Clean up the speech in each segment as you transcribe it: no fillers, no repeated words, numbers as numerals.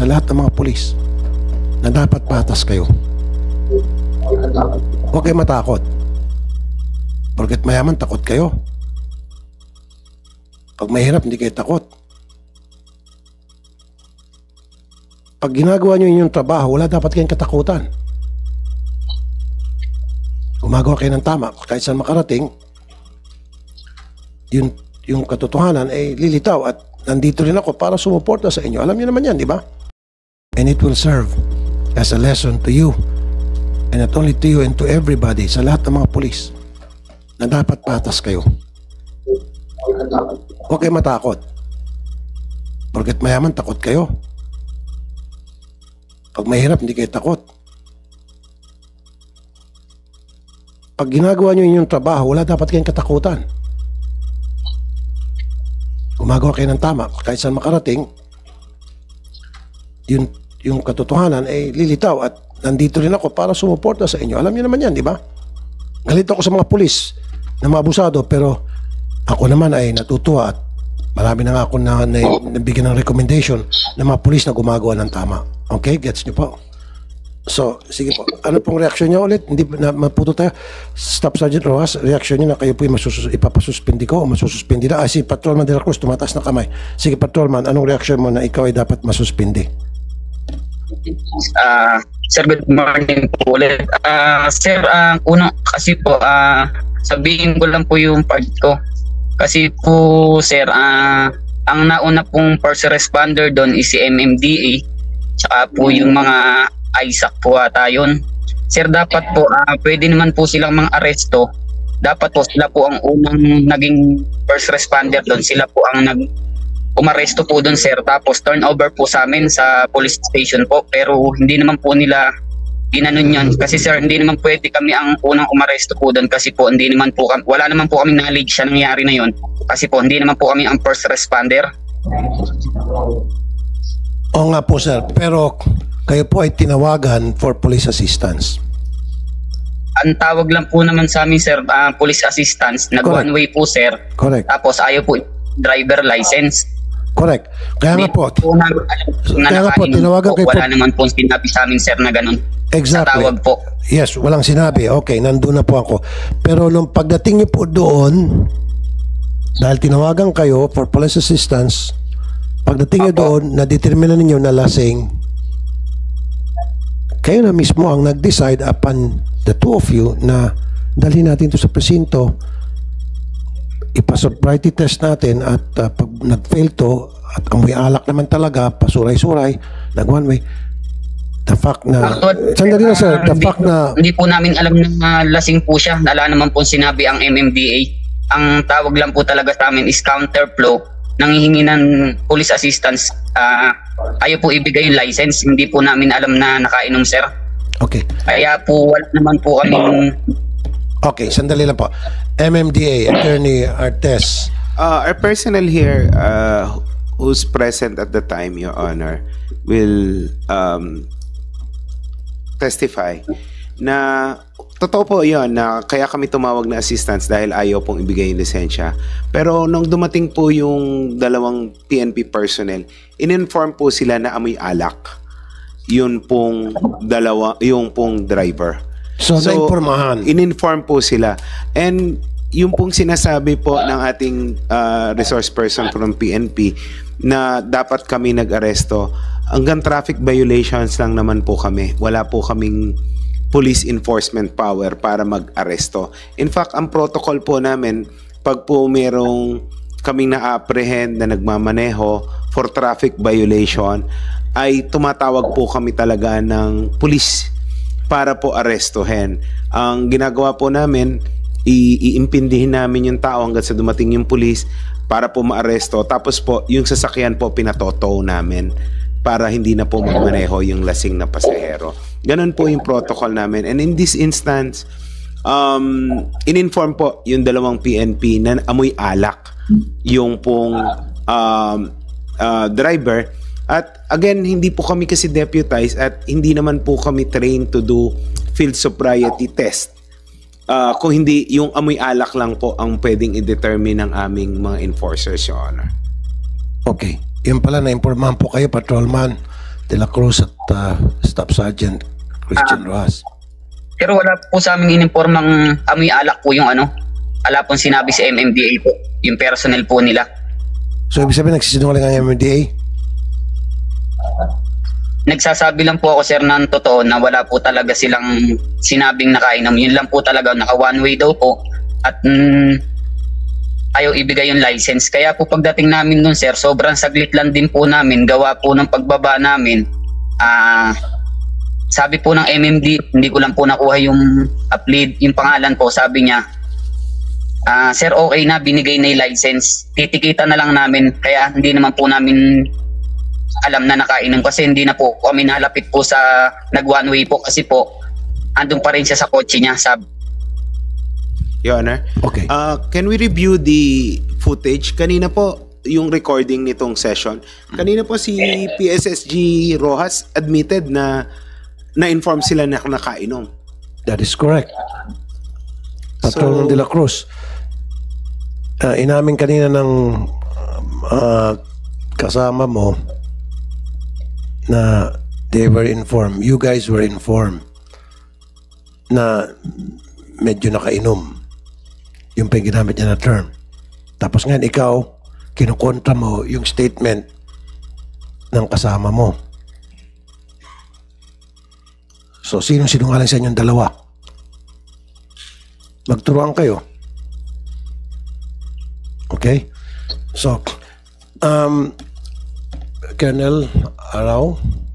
lahat ng mga pulis na dapat patas kayo. Huwag kayo matakot. Porket mayaman, takot kayo. Pag mahirap, hindi kayo takot. Pag ginagawa nyo yung trabaho, wala dapat kayong katakutan. Gumagawa kayo ng tama. Kahit saan makarating, yung katotohanan ay lilitaw at nandito rin ako para sumuporta sa inyo. Alam niyo naman yan, di ba? And it will serve as a lesson to you. And not only to you and to everybody, sa lahat ng mga pulis, na dapat patas kayo. Huwag kayo matakot. Porket mayaman, takot kayo. Pag mahirap, hindi kayo takot. Pag ginagawa nyo yung trabaho, wala dapat kayong katakutan. Gumagawa kayo ng tama. Kahit saan makarating, yung katotohanan ay lilitaw at nandito rin ako para sumuporta sa inyo. Alam niyo naman yan, di ba? Galit ako sa mga pulis na mga abusado, pero ako naman ay natutuwa at marami na nga ako na nabigyan ng recommendation ng mga pulis na gumagawa ng tama. Okay? Gets niyo po? So, sige po. Ano pong reaksyon niyo ulit? Hindi na maputo tayo. Staff Sergeant Rojas, reaksyon niyo na kayo po ipapasuspindi ko o masususpindi na. Si Patrolman de la Cruz, tumataas na kamay. Sige, Patrolman, anong reaksyon mo na ikaw ay dapat masuspindi? Sir, good morning po ulit. Sir, unang kasi po, sabihin ko lang po yung part ko. Kasi po, sir, ang nauna pong first responder doon is si MMDA, tsaka po yung mga ISAC po ata yun. Sir, dapat po, pwede naman po silang mga aresto. Dapat po sila po ang unang naging first responder doon. Sila po ang umaresto po doon, sir. Tapos turnover po sa amin sa police station po. Pero hindi naman po nila ginanon yun. Kasi sir, hindi naman pwede kami ang unang umaresto po doon. Kasi po hindi naman po kami, wala naman po kami knowledge sa nangyari na yun. Kasi po hindi naman po kami ang first responder. Oo nga po, sir. Pero kayo po ay tinawagan for police assistance. Ang tawag lang po naman sa amin, sir, police assistance. Nag-one way po, sir. Correct. Tapos ayaw po driver license. Correct. Kaya nga po. Kaya nga po, tinawagan kayo po. Wala naman po sinabi sa amin, sir, na ganun. Exactly. Sa tawag po. Yes, walang sinabi. Okay, nandun na po ako. Pero nung pagdating niyo po doon, dahil tinawagan kayo for police assistance, pagdating niyo doon, na-determine ninyo na lasing, kayo na mismo ang nag-decide upon the two of you na dalhin natin ito sa presinto, ipasobriety test natin at pag nag-fail to at amoy alak naman talaga, pasuray-suray, nag-one way, the fact na sandali na sir, the fact na hindi po namin alam na lasing po siya. Wala naman po sinabi ang MMDA. Ang tawag lang po talaga sa amin is counterflow. Nanghihingi ng police assistance. Ayaw po ibigay yung license. Hindi po namin alam na nakainom, sir. Okay. Kaya po wala naman po kami. Okay, sandali lang po. MMDA, Attorney Artes. Our personnel here who's present at the time, Your Honor, will testify na totoo po yun na kaya kami tumawag na assistance dahil ayaw pong ibigay yung lisensya. Pero nung dumating po yung dalawang PNP personnel, in-inform po sila na amoy alak. Yun pong yung pong driver. So na-informahan. In-inform po sila. And yung pong sinasabi po ng ating resource person from PNP na dapat kami nag-aresto, hanggang traffic violations lang naman po kami. Wala po kaming police enforcement power para mag-aresto. In fact, ang protocol po namin, pag po merong kaming na-apprehend na nagmamaneho for traffic violation, ay tumatawag po kami talaga ng police para po arestuhin. Ang ginagawa po namin, iimpindihin namin yung tao hanggang sa dumating yung police para po maaresto. Tapos po, yung sasakyan po pinatotow namin para hindi na po magmaneho yung lasing na pasahero. Ganon po yung protocol namin. And in this instance, in-inform po yung dalawang PNP na amoy alak yung pong driver. At again, hindi po kami kasi deputized at hindi naman po kami trained to do field sobriety test. Kung hindi, yung amoy alak lang po ang pwedeng i-determine ng aming mga enforcers, Your Honor. Okay. Yun pala, na-impormahan po kayo, Patrolman, De La Cruz at Staff Sergeant Christian Rojas. Pero wala po sa aming ininformang amoy alak po yung ano. Wala pong sinabi sa MMDA po, yung personnel po nila. So, ibig sabihin, nagsisinungaling ang MMDA? Nagsasabi lang po ako, sir, ng totoo na wala po talaga silang sinabing nakainom. Yun lang po talaga, naka one way daw po. At ayaw ibigay yung license. Kaya po pagdating namin dun, sir, sobrang saglit lang din po namin. Gawa po ng pagbaba namin. Sabi po ng MMD, hindi ko lang po nakuha yung yung pangalan po. Sabi niya, sir, okay na, binigay na yung license. Titikita na lang namin. Kaya hindi naman po namin alam na nakainom kasi hindi na po kami nalapit po sa nag one way po kasi po andun pa rin siya sa kotse niya. Your Honor. Okay. Can we review the footage? Kanina po, yung recording nitong session. Kanina po si PSSG Rojas admitted na na-inform sila na nakainom. That is correct. Patrolman De La Cruz. Inamin kanina ng kasama mo na they were informed, you guys were informed na medyo nakainom. Yung pa yung ginamit niya na term. Tapos ngayon ikaw, kinukontra mo yung statement ng kasama mo. So, sino sinungaling sa inyong dalawa? Magturuan kayo. Okay? So, Colonel Arao?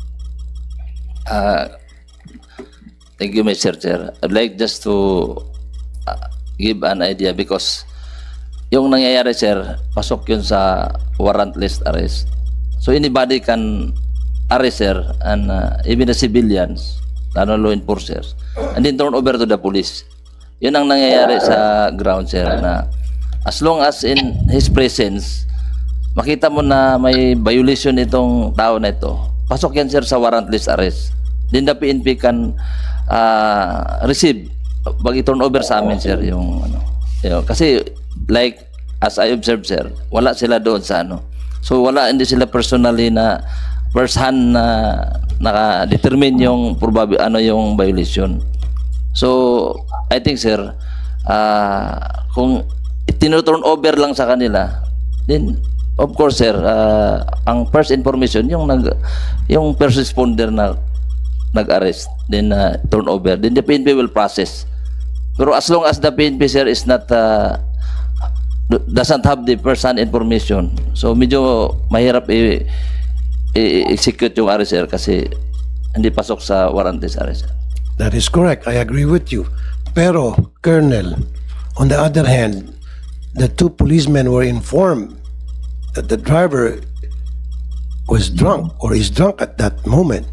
Thank you, Mr. Chair. I'd like just to give an idea because yung nangyayari, sir, pasok yun sa warrantless arrest. So anybody can arrest, sir, and even the civilians, lalo law enforcers, and then turn over to the police. Yun ang nangyayari sa ground, sir, na as long as in his presence, makita mo na may violation itong tao na ito, pasok yan, sir, sa warrantless arrest. Then the PNP can receive, turn over sa amin, sir, yung ano. Kasi like as I observed, sir, wala sila doon sa ano. So wala, hindi sila personally na first hand na naka-determine yung yung violation. So I think, sir, kung tino-turn over lang sa kanila, then of course, sir, ang first information yung first responder na nag-arrest, then turn over, then the PNP will process. Pero as long as the PNP, sir, is not doesn't have the first-hand information, so medyo mahirap i-execute yung arrest, sir, kasi hindi pasok sa warrantless arrest. That is correct. I agree with you. Pero, Colonel, on the other hand, the two policemen were informed that the driver was drunk or is drunk at that moment.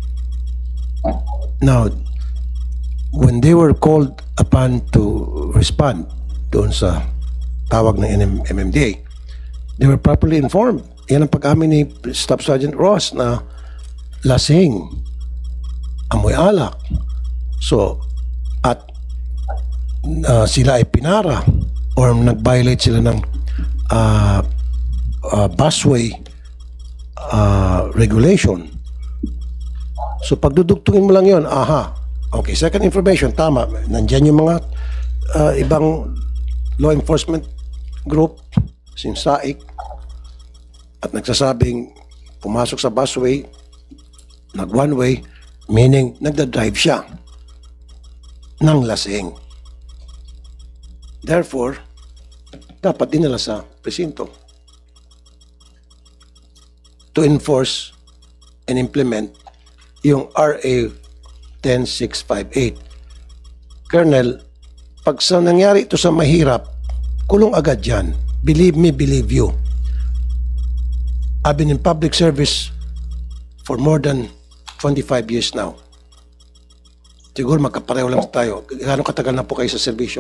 Now, when they were called upon to respond doon sa tawag ng MMDA, they were properly informed. Yan ang pag-amin ni Staff Sergeant Ross na lasing, amoy alak. So, at sila ay pinara or nag-violate sila ng busway regulation. So, pagdudugtungin mo lang yon, okay, second information, tama. Nandyan yung mga ibang law enforcement group, SAIC, at nagsasabing pumasok sa busway, nag-one way, meaning nagda-drive siya ng lasing. Therefore, dapat dinala sa presinto to enforce and implement yung RA 10658. Colonel, pag sa nangyari ito sa mahirap, kulong agad yan. Believe me, believe you. I've been in public service for more than 25 years now. Siguro magkapareho lang tayo. Gaano katagal na po kayo sa serbisyo?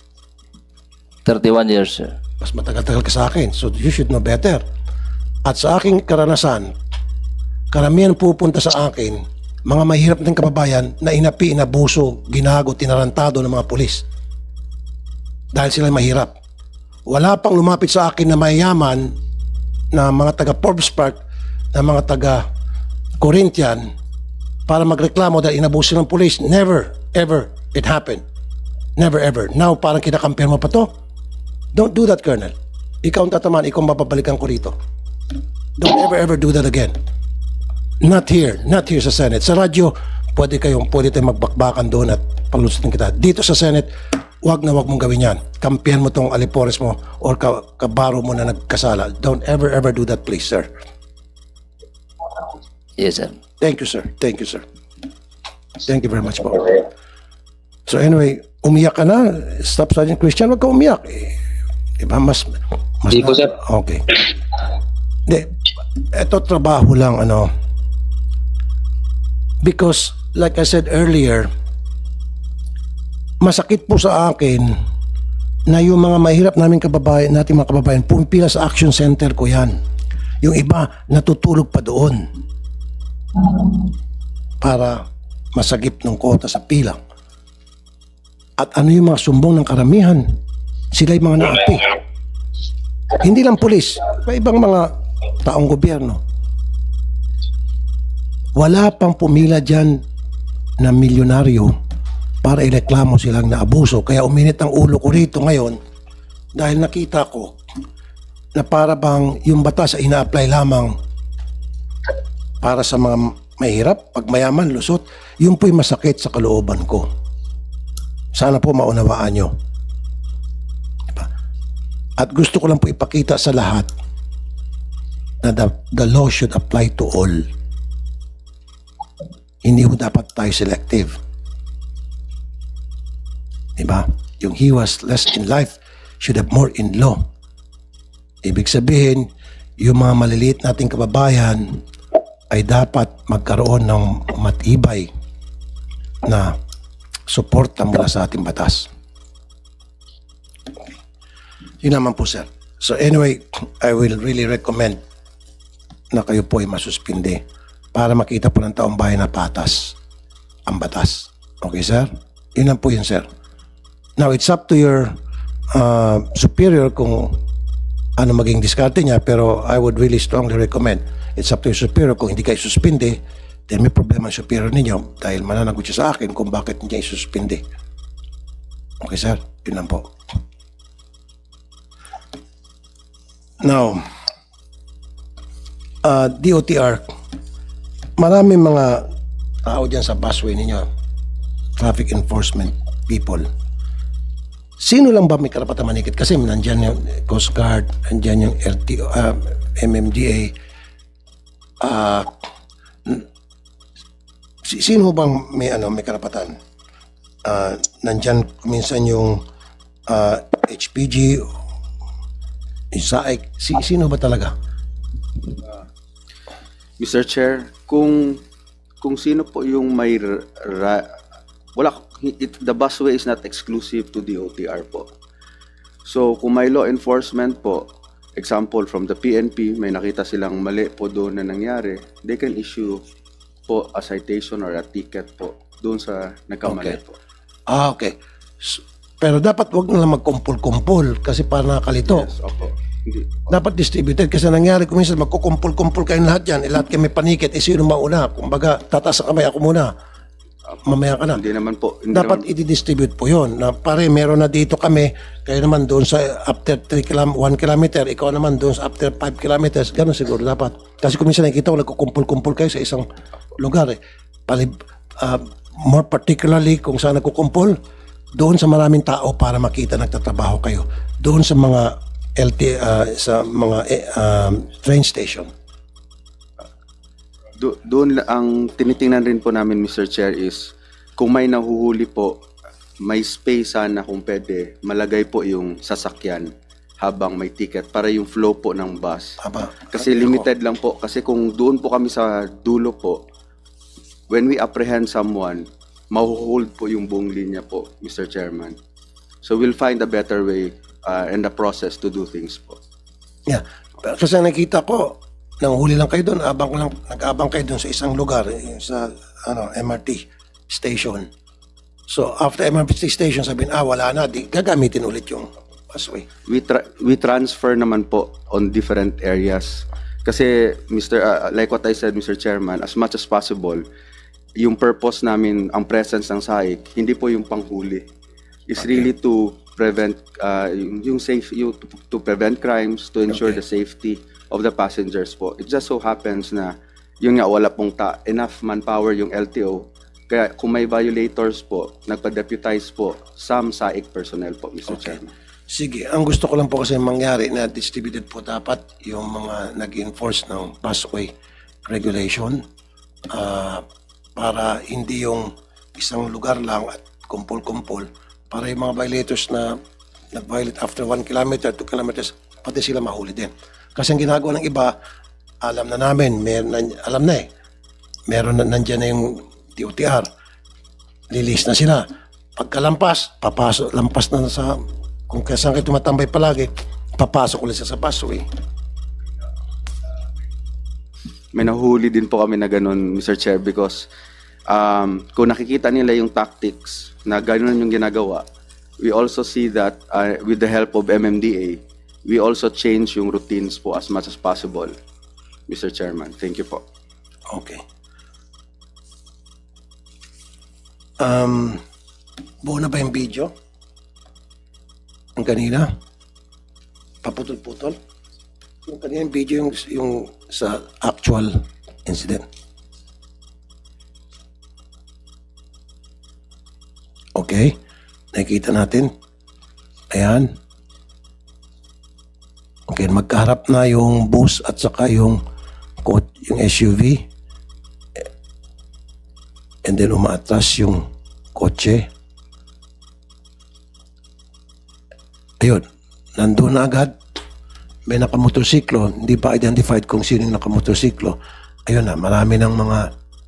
31 years, sir. Mas matagal-tagal ka sa akin. So you should know better. At sa aking karanasan, karamihan pupunta sa akin, mga mahirap ng kababayan na inapi, inabuso, ginago, tinarantado ng mga pulis. Dahil sila mahirap. Wala pang lumapit sa akin na mayayaman na mga taga Forbes Park, na mga taga Corinthian para magreklamo dahil inabuso ng police. Never, ever it happened. Never, ever. Now, parang kinakampihan mo pa to. Don't do that, Colonel. Ikaw ang tatamaan, ikaw ang mapabalikan ko rito. Don't ever, ever do that again. Not here sa Senate. Sa radyo, pwede tayong magbakbakan doon at palusutin kita. Dito sa Senate, wag mong gawin yan. Kampihan mo tong alipores mo or kabaro mo na nagkasala. Don't ever, ever do that, please, sir. Yes, sir. Thank you, sir. Thank you, sir. Thank you very much po. So anyway, umiyak ka na. Stop, Sergeant Christian. Wag ka umiyak. Diba? Mas Hindi po, sir. Okay. Hindi. Ito trabaho lang, because, like I said earlier, masakit po sa akin na yung mga mahirap nating mga kababayan, pumipila sa action center ko yan. Yung iba, natutulog pa doon para masagip ng kota sa pila. At ano yung mga sumbong ng karamihan? Sila yung mga naapi. Hindi lang pulis, pa ibang mga taong gobyerno. Wala pang pumila dyan na milyonaryo para ireklamo silang naabuso. Kaya uminit ang ulo ko rito ngayon dahil nakita ko na para bang yung batas ay ina-apply lamang para sa mga mahirap, pag mayaman, lusot. Yun po'y masakit sa kalooban ko. Sana po maunawaan nyo. Diba? At gusto ko lang po ipakita sa lahat na the law should apply to all. Hindi po dapat tayo selective. Diba? Yung he was less in life should have more in law. Ibig sabihin, yung mga maliliit nating kababayan ay dapat magkaroon ng matibay na suporta mula sa ating batas. Okay. Yun naman po, sir. So anyway, I will really recommend na kayo po ay masuspindi para makita po ng taong bayan na patas ang batas. Okay, sir? Yun lang po yun, sir. Now, it's up to your superior kung ano maging diskarte niya, pero I would really strongly recommend, it's up to your superior. Kung hindi kayo suspindi, then may problema ang superior ninyo dahil mananagot siya sa akin kung bakit niya isuspindi. Okay, sir? Yun lang po. Now, DOTR, maraming mga tao dyan sa busway ninyo, traffic enforcement people. Sino lang ba may karapatan manikit? Kasi nandyan yung Coast Guard, nandyan yung LTO, MMDA. Sino bang may karapatan? Nandyan minsan yung HPG, ISAIC. Sino ba talaga? Mr. Chair, kung sino po yung may the busway is not exclusive to the OTR po. So kung may law enforcement po, example from the PNP, may nakita silang mali po doon na nangyari, they can issue po a citation or a ticket po doon sa nagkamali po. Okay. Pero dapat wag na lang magkumpul-kumpul kasi para nakakalito. Yes, opo. Hindi. Dapat distributed kasi nangyari kung minsan magkukumpul-kumpul kayong lahat yan, lahat kayo may panikit, sino mauna? Kumbaga, tataas ang kamay, ako muna. Mamaya ka na. Hindi naman po. Dapat i-distribute po yun. Na pare, meron na dito kami, kayo naman doon sa after 1 kilometer, ikaw naman doon sa after 5 kilometers, gano'n siguro dapat. Kasi kung minsan nakikita ko, nagkukumpul-kumpul kayo sa isang lugar. More particularly, kung saan nagkukumpul, doon sa maraming tao para makita nagtatrabaho kayo. Doon sa mga sa mga train station. Doon ang tinitingnan rin po namin, Mr. Chair, is kung may nahuhuli po, may space sana kung pwede, malagay po yung sasakyan habang may ticket para yung flow po ng bus. Kasi limited lang po. Kasi kung doon po kami sa dulo po, when we apprehend someone, mahuhold po yung buong linya po, Mr. Chairman. So we'll find a better way and the process to do things po. Yeah. Kasi nakita ko, nanghuli lang kayo doon, nag-abang kayo doon sa isang lugar, sa MRT station. So after MRT station, sabihin, wala na, di gagamitin ulit yung busway. We transfer naman po on different areas. Kasi like what I said, Mr. Chairman, as much as possible, yung purpose namin, ang presence ng SAIC, hindi po yung panghuli. It's really to prevent yung safe to prevent crimes, to ensure the safety of the passengers po. It just so happens na yun nga wala pong enough manpower yung LTO. Kaya kung may violators po, nagpa-deputize po some SAIC personnel po, Mr. Chairman. Sige, ang gusto ko lang po kasi mangyari na distributed po dapat yung mga nag-enforce ng busway regulation para hindi yung isang lugar lang at kumpul-kumpul para yung mga violators na nag-violate after 1 kilometer, 2 kilometers, pati sila mahuli din. Kasi ang ginagawa ng iba, alam na namin, alam na meron na nandiyan na yung DOTR, lilis na sila. Pagkalampas, lampas na sa kung saan kayo tumatambay palagi, papasok ulit sa busway. May nahuli din po kami na ganun, Mr. Chair, because kung nakikita nila yung tactics na ganun yung ginagawa, we also see that with the help of MMDA, we also change yung routines po as much as possible, Mr. Chairman. Thank you po. Okay. Buo na ba yung video? Ang kanina? Paputol-putol? Yung kanina yung video yung sa actual incident. Okay. Nakikita natin. Ayan. Okay, magkaharap na yung bus at saka yung SUV. And then umaatras yung kotse. Ayun, nandun na agad. May nakamotorsiklo, hindi pa identified kung sino yung nakamotorsiklo. Ayun na, marami ng mga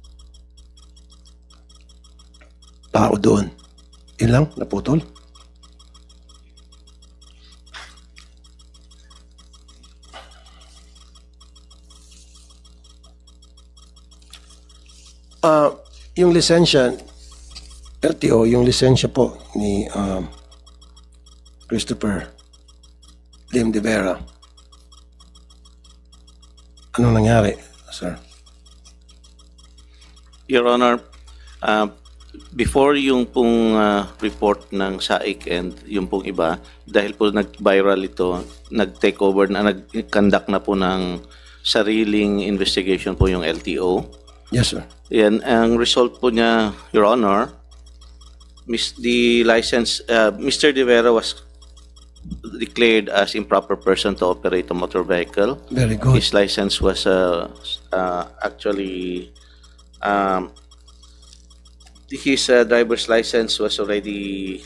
tao doon. Yun lang, naputol. Yung lisensya, LTO, yung lisensya po ni Christopher Lim de Vera. Anong nangyari, sir? Your Honor, before yung pong report ng SAIC and yung pong iba, dahil po nag-viral ito, nag-take over na, nag-conduct na po ng sariling investigation po yung LTO. Yes, sir. Yan, ang result po niya, Your Honor, the license, Mr. De Vera was declared as improper person to operate a motor vehicle. Very good. His license was actually, his driver's license was already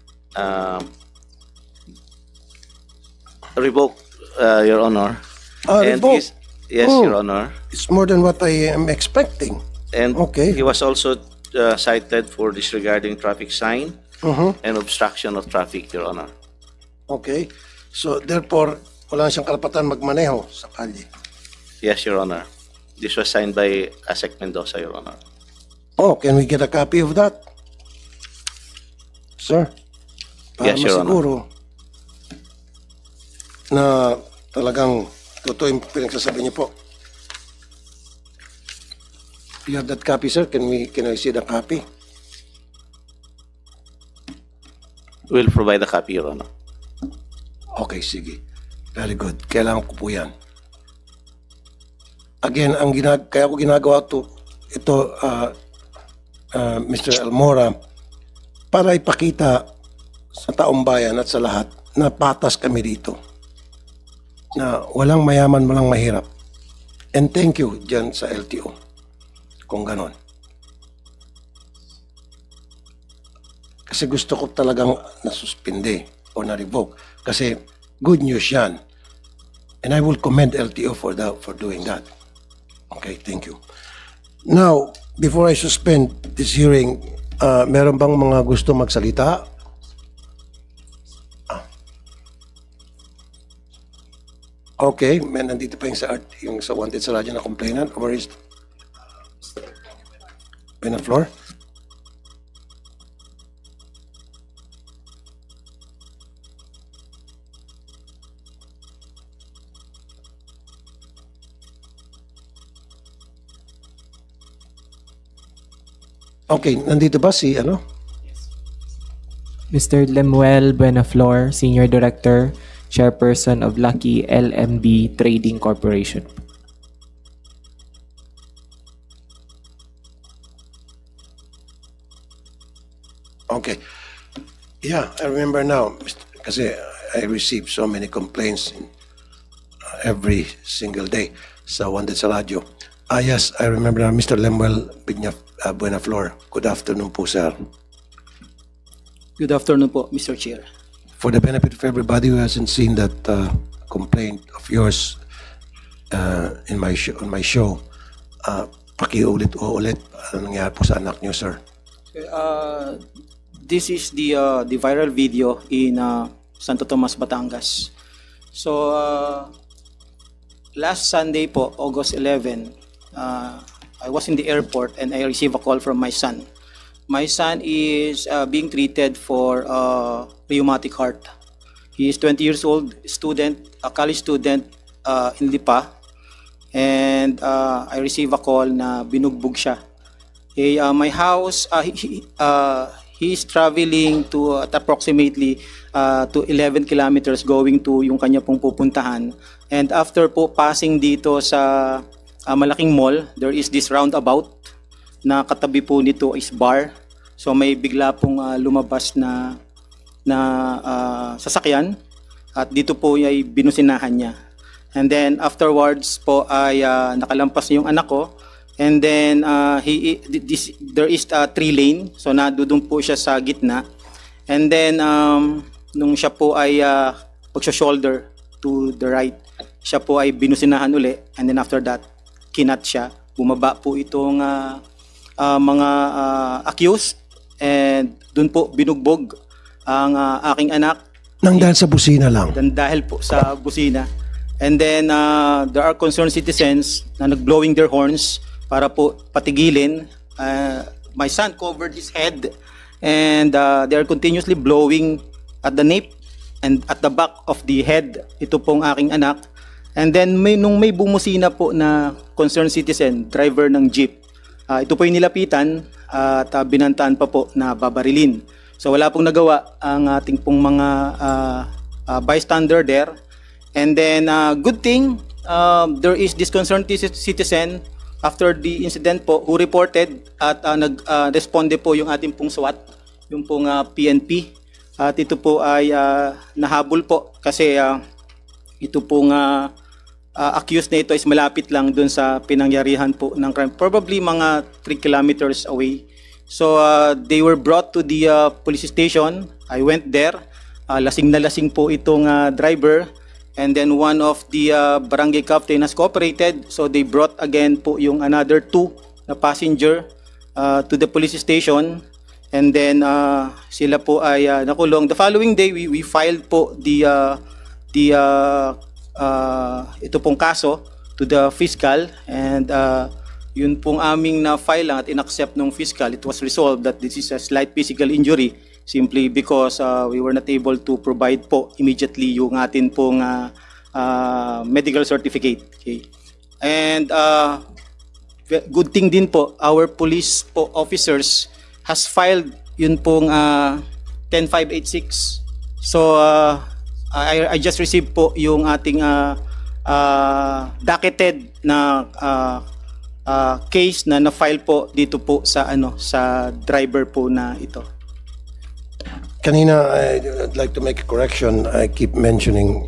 revoked, Your Honor. Revoked? Yes, Oh. Your Honor. It's more than what I am expecting. And Okay. he was also cited for disregarding traffic sign and obstruction of traffic, Your Honor. Okay. So, therefore, wala siyang karapatan magmaneho sa kalye. Yes, Your Honor. This was signed by Asek Mendoza, Your Honor. Oh, can we get a copy of that? Sir? Para Yes, Your Honor. masiguro na talagang totoo yung pinagsasabi niyo po. You have that copy, sir? Can I see the copy? We'll provide a copy, Your Honor. Okay, sige. Very good. Kailangan ko po yan. Again, kaya ko ginagawa ito, Mr. Almora, para ipakita sa taong bayan at sa lahat na patas kami dito. Na walang mayaman, walang mahirap. And thank you dyan sa LTO. Kung ganon. Kasi gusto ko talagang nasuspinde o na-revoke. Kasi good news yan. And I will commend LTO for doing that. Okay, thank you. Now, before I suspend this hearing, meron bang mga gusto magsalita? Okay, nandito pa yung sa wanted sa radyo na complainant. Where is on the floor? Okay, nandito ba si Mr. Lemuel Buenaflor, Senior Director, Chairperson of Lucky LMB Trading Corporation. Okay. Yeah, I remember now. Kasi I receive so many complaints every single day sa Wanted sa radyo. Yes, I remember now. Mr. Lemuel Buenaflor. Good afternoon po, sir. Good afternoon po, Mr. Chair. For the benefit of everybody who hasn't seen that complaint of yours on my show, pakiulit o ulit ano nangyari po sa anak niyo, sir? This is the viral video in Santo Tomas, Batangas. So last Sunday po, August 11, I was in the airport and I received a call from my son. My son is being treated for rheumatic heart. He is 20 years old, a college student in Lipa. And I received a call na binugbog siya. My house, he is traveling to at approximately to 11 kilometers going to yung kanya pong pupuntahan. And after po passing dito sa malaking mall, there is this roundabout na katabi po nito is bar. So may bigla pong lumabas na sasakyan at dito po ay binusinahan niya. And then afterwards po ay nakalampas yung anak ko. And then there is a 3-lane, so nadudun po siya sa gitna. And then nung siya po ay pagsho-shoulder to the right, siya po ay binusinahan uli. And then after that, kinat siya. Bumaba po itong mga accused and dun po binugbog ang aking anak. Nang dahil sa busina lang? Dahil po sa busina. And then there are concerned citizens na nag-blowing their horns para po patigilin. My son covered his head and they are continuously blowing at the nape and at the back of the head. Ito pong aking anak. And then nung may bumusina po na concerned citizen, driver ng jeep, ito po yung nilapitan at binantaan pa po na babarilin. So wala pong nagawa ang ating pong mga bystander there. And then good thing, there is this concerned citizen after the incident po who reported at nag-responde po yung ating pong SWAT, yung pong PNP. At ito po ay nahabol po kasi ito pong accused na ito is malapit lang dun sa pinangyarihan po ng crime. Probably mga 3 kilometers away. So they were brought to the police station. I went there. Lasing na lasing po itong driver. And then one of the barangay captain has cooperated. So they brought again po yung another 2 na passenger to the police station. And then sila po ay nakulong. The following day we filed po ito pong kaso to the fiscal, and yun pong aming na-file lang at in-accept ng fiscal. It was resolved that this is a slight physical injury simply because we were not able to provide po immediately yung atin pong medical certificate. Okay. And good thing din po, our police po officers has filed yun pong 10586. So I just received po yung ating docketed na case na na-file po dito po sa sa driver po na ito. Kanina, I'd like to make a correction. I keep mentioning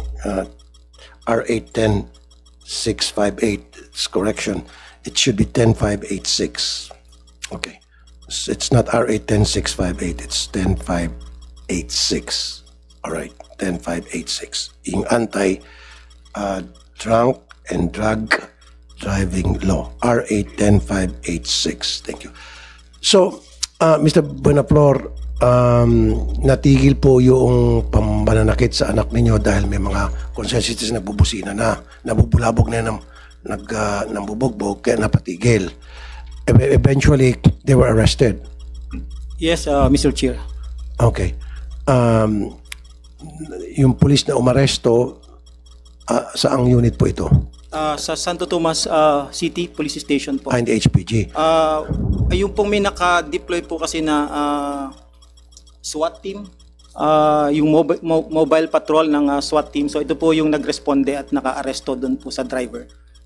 R810658. It's correction. It should be 10586. Okay. It's not R810658. It's 10586. All right. 10586. Yung anti-drunk and drug driving law. R810586. Thank you. So, Mr. Buenaflor, natigil po yung pambananakit sa anak ninyo dahil may mga concerned citizens na bubusina na, nabubulabog na nambubugbog, kaya napatigil. Eventually, they were arrested. Yes, Mr. Chair. Okay. Yung police na umaresto, saang unit po ito? Sa Santo Tomas City Police Station po. Hindi HPG. Yung pong may naka-deploy po kasi na SWAT team, yung mobile patrol ng SWAT team. So ito po yung nagresponde at naka-aresto doon po sa driver.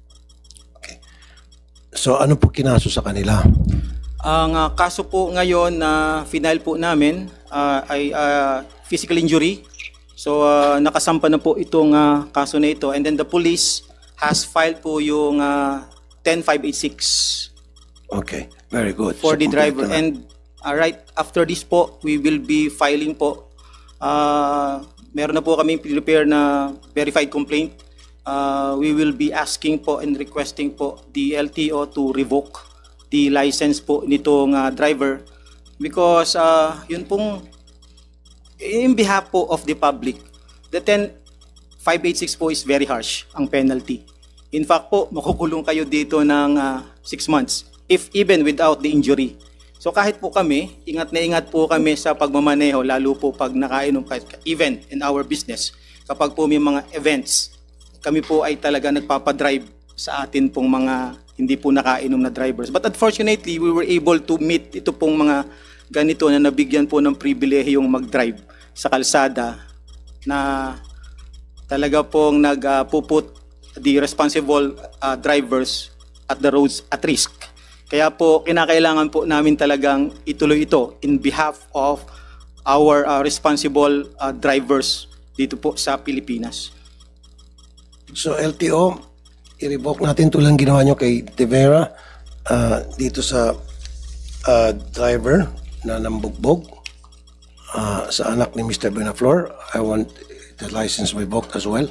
So ano po kinaso sa kanila? Ang kaso po ngayon na final po namin ay physical injury. So nakasampa na po itong kaso na ito, and then the police has filed po yung 10586 Okay, very good. for So, the driver. kompleto na. And right after this po, we will be filing po. Meron na po kaming prepare na verified complaint. We will be asking po and requesting po the LTO to revoke the license po nitong driver, because yun pong in behalf po of the public, the 10586 po is very harsh ang penalty. In fact po, makukulong kayo dito ng 6 months if even without the injury. So kahit po kami, ingat na ingat po kami sa pagmamaneho, lalo po pag nakainom, even in our business. Kapag po may mga events, kami po ay talaga nagpapadrive sa atin pong mga hindi po nakainom na drivers. But unfortunately, we were able to meet ito pong mga ganito na nabigyan po ng pribilehiyong mag-drive sa kalsada na talaga pong nagpuput the responsible drivers at the roads at risk. Kaya po kinakailangan po namin talagang ituloy ito in behalf of our responsible drivers dito po sa Pilipinas. So LTO, i-revoke natin tulad ginawa nyo kay De Vera dito sa driver na nambugbog sa anak ni Mr. Benaflor. I want the license revoked as well.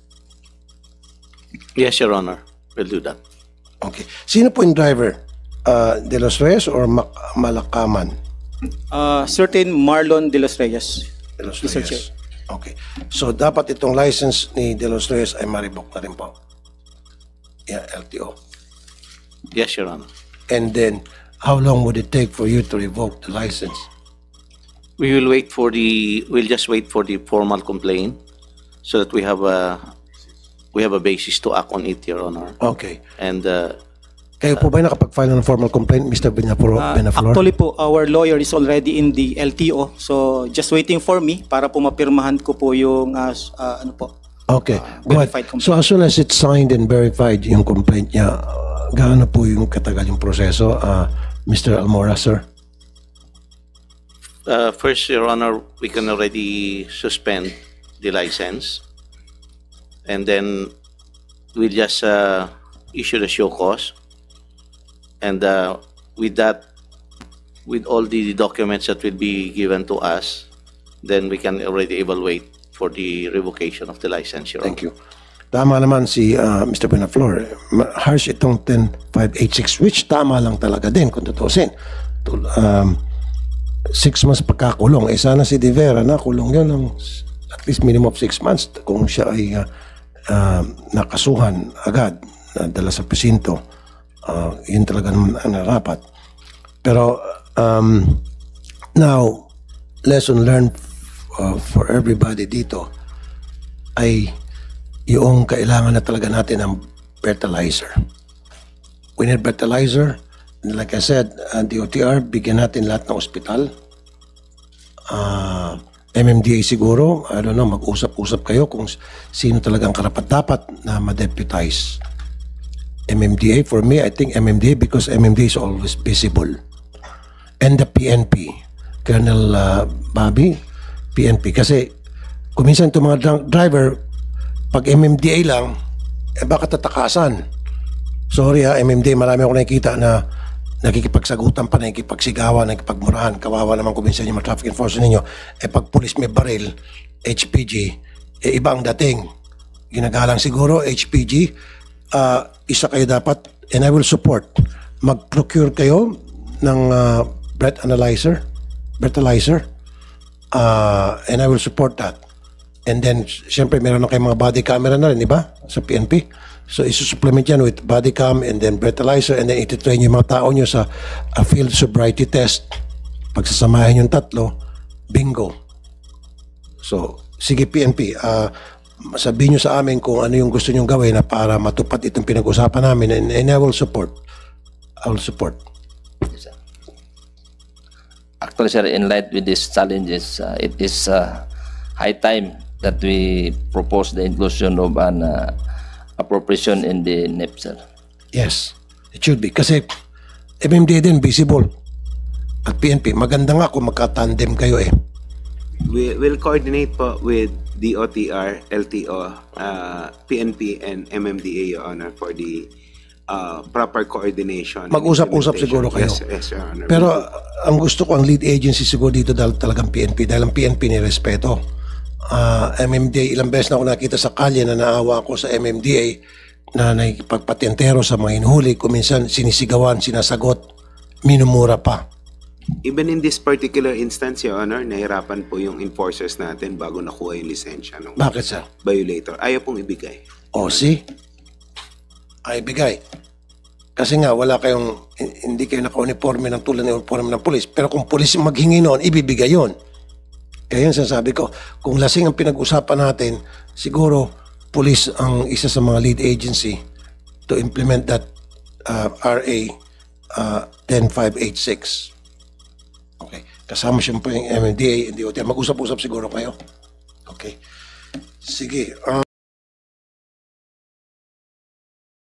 Yes, Your Honor. We'll do that. Okay. Sino po yung driver? De Los Reyes or Malakaman? Certain Marlon De Los Reyes. De Los Mr. Reyes. Chair. Okay. So dapat itong license ni De Los Reyes ay ma-revoke na rin po. Yeah, LTO. Yes, Your Honor. And then, how long would it take for you to revoke the license? We'll just wait for the formal complaint so that we have a basis to act on it, Your Honor. Okay. And Kayo po ba nakapag-file ng formal complaint, Mr. Benaflor? Actually po, our lawyer is already in the LTO. So just waiting for me para po mapirmahan ko po yung ano po. Okay. Go ahead. verified complaint. So as soon as it's signed and verified yung complaint niya, gaano po yung katagal yung proseso, Mr. Almora, sir? first, Your Honor, we can already suspend the license. And then we'll just issue the show cause. And with that, with all the documents that will be given to us, then we can already evaluate for the revocation of the license, Your Honor. Thank you. Tama naman si Mr. Benaflor. Harsh itong 10586, which tama lang talaga din kung tutusin. 6 months pagkakulong. Sana si De Vera na kulong yun ng at least minimum of 6 months kung siya ay nakasuhan agad, dala sa presinto. Yun talaga naman ang narapat. Pero now, lesson learned for everybody dito ay yung kailangan na talaga natin ng fertilizer. We need fertilizer. Like I said, DOTR, bigyan natin lahat ng ospital. MMDA siguro, I don't know, mag-usap-usap kayo kung sino talagang karapat-dapat na ma-deputize. MMDA, for me, I think MMDA because MMDA is always visible. And the PNP, Colonel Bobby, PNP. Kasi kung minsan itong mga driver, pag MMDA lang, baka tatakasan. Sorry MMDA, marami ako nakikita na nakikipagsagutan pa, nakikipagsigawan, nakikipagmurahan. Kawawa naman kung minsan yung mga traffic enforcement ninyo. Pag police may baril, HPG, iba ang dating. Ginagalang siguro, HPG, isa kayo dapat, and I will support, mag-procure kayo ng breath analyzer, breathalyzer, and I will support that. And then, siyempre, meron na kayong mga body camera na rin, di ba? Sa PNP. So, isusupplement yan with body cam and then breathalyzer and then ititrain yung mga tao nyo sa field sobriety test. Pagsasamahin yung tatlo, bingo. So, sige PNP, sabihin nyo sa amin kung ano yung gusto nyong gawin na para matupad itong pinag-usapan namin, and I will support. I will support. Yes, sir. Actually, sir, in light with these challenges, it is high time that we propose the inclusion of an appropriation in the NEP, sir. Yes, it should be. Kasi MMDA din, visible. At PNP, maganda nga kung magka-tandem kayo eh. We'll coordinate po with DOTR, LTO, PNP, and MMDA, Your Honor, for the proper coordination. and Mag-usap-usap implementation. siguro kayo. Yes, Your Honor. Pero ang gusto ko, ang lead agency siguro dito dahil talagang PNP. Dahil ang PNP ni respeto. MMDA, ilang beses na ako nakita sa kalye na naawa ako sa MMDA na nakipagpatentero sa mga inuhuli. Kung minsan sinisigawan, sinasagot, minumura pa. Even in this particular instance, Your Honor, nahirapan po yung enforcers natin bago nakuha yung lisensya ng Bakit, sir? violator. Ayaw pong ibigay. O, see? Ay, bigay. Kasi nga, hindi kayo naka-uniforme ng tulad ng uniforme ng polis. Pero kung polis yung maghingi noon, ibibigay yun. Kaya yan sinasabi ko, kung lasing ang pinag-usapan natin, siguro, polis ang isa sa mga lead agency to implement that RA 10586. Okay. Kasama siyempre yung MMDA and DOTR. Mag-usap-usap siguro kayo. Okay. Sige.